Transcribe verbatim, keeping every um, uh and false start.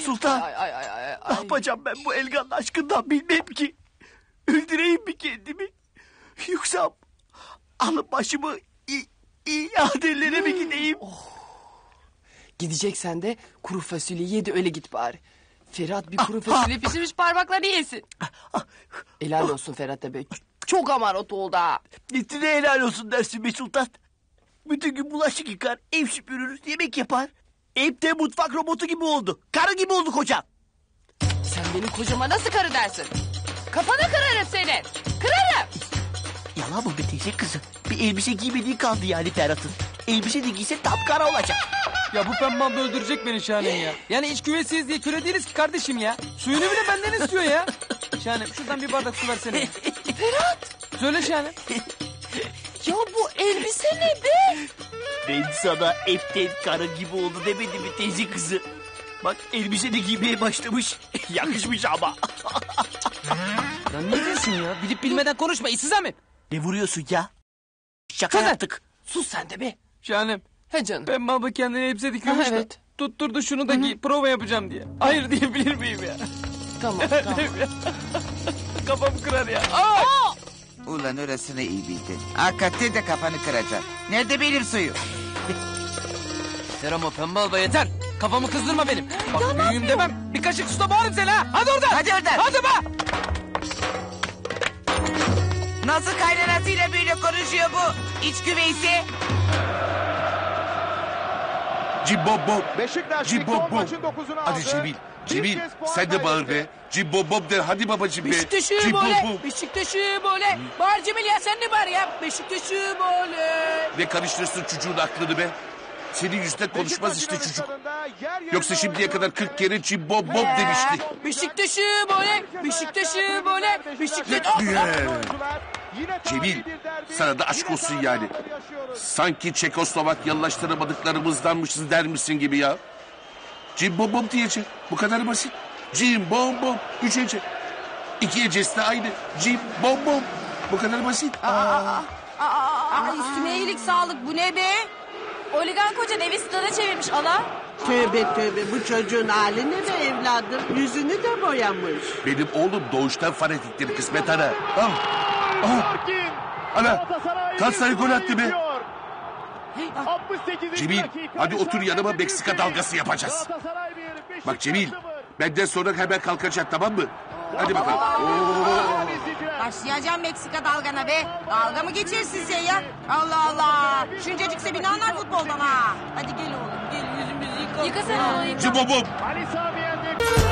Sultan. Ay, ay, ay, ay, Ne ay. yapacağım ben bu Elgan'ın aşkından bilmem ki. Öldüreyim mi kendimi? Yoksa alıp başımı i- iadelere mi gideyim? Gideceksen de kuru fasulye ye de öyle git bari. Ferhat bir kuru fasulye pişirmiş parmaklarını yesin. Helal olsun Ferhat'a be. Çok amarat oldu ha. Nesine helal olsun dersin be Sultan. Bütün gün bulaşık yıkar, ev süpürür, yemek yapar. Evde mutfak robotu gibi oldu. Karı gibi oldu kocam. Sen benim kocama nasıl karı dersin? Kafana kırarım senin. Kırarım. Yalan mı be teyze kızı? Bir elbise giymediği kaldı yani Ferhat'ın. Elbise de giyse tam kara olacak. Ya bu pembe abla öldürecek beni Şahanem ya. Yani iç güveysiyiz diye köle değiliz ki kardeşim ya. Suyunu bile benden istiyor ya. Şahanem şuradan bir bardak su versene. Ferhat. Söyle Şahanem. Ya bu elbise ne be? Ben sana evden karı gibi oldu demedim mi teyze kızı? Bak elbise de giymeye başlamış. Yakışmış ama. Ya ne diyorsun ya? Bilip bilmeden konuşma işsiz Ahmet. Ne vuruyorsun ya? Şaka Kızım. yaptık. Sus sen de be. Şahanem. He canım. Pembe abla kendine elbise dikiyormuş Ha, da. evet. Tutturdu şunu da giy. Prova yapacağım diye. Hayır diyebilir miyim ya? Tamam tamam. Kafam kırar ya. Ulan orasını iyi bildin. Hakikaten de kafanı kıracağım. Nerede benim suyu? Yeter ama pembe abla yeter. Kafamı kızdırma benim. Bak büyüğüm demem. Bir kaşık suda boğarım seni ha. Hadi oradan. Hadi oradan. Hadi be. Nasıl kaynanasıyla böyle konuşuyor bu? İç güveysi. Cimbom Beşiktaş Cimbom son maçın dokuzunu aldı. Hadi Cemil. Cemil Bir kez puan sen de bağır kaybetti. be. Cimbom de hadi babacığım be. Beşiktaş'ı Cimbom böyle. Beşiktaş'ı böyle. Bağır Cemil ya sen de bağır ya. Beşiktaş'ı böyle. Ne karıştırırsın çocuğun aklını be. Senin yüzünden konuşmaz işte Beşiktaş çocuk. inanışlarında yer yer Yoksa şimdiye kadar kırk kere cimbom Ee, demişti. Beşiktaş'ı böyle. Beşiktaş'ı böyle. Beşiktaş. Yine Cemil, tarihi bir derbi, sana da aşk yine olsun tarihi yani. anlar yaşıyoruz. Sanki Çekoslovakyalılaştıramadıklarımızdanmışız der misin gibi ya. Cimbom diyecek. Bu kadar basit. Cimbom. Üç hece. İki hecesi de aynı. Cimbom. Bu kadar basit. Aa, üstüne iyilik sağlık bu ne be? Oligan kocan evi stada çevirmiş ala. Tövbe tövbe bu çocuğun hali ne be evladım? Yüzünü de boyamış. Benim oğlum doğuştan fanatiktir kısmet ana. Al. Al. Ana. Galatasaray gol attı be. altmış sekizinci Cemil dakika. hadi otur yanıma Meksika dalgası yapacağız. Galatasaray bir, Beşiktaş Bak Cemil sıfır. benden sonra hemen kalkacak tamam mı? Hadi bakalım. Oo. Başlayacağım Meksika dalgana be. Dalga mı geçersin sen ya? Allah Allah. Şuncacık Sebine anlar futboldan ha. Hadi gel oğlum gel yüzümüzü yıka. Yıka sen oğlum. Cimbom. Ali Sami Yendik.